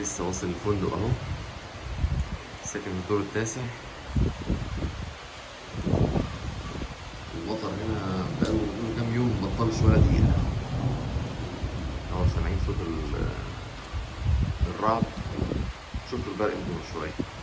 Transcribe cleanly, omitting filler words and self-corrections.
لسه واصل الفندق اهو، ساكن في الدور التاسع. المطر هنا بقاله كام يوم مبطلش ولا دقيقة اهو. سامعين صوت الرعد. شفتوا البرق من شوية.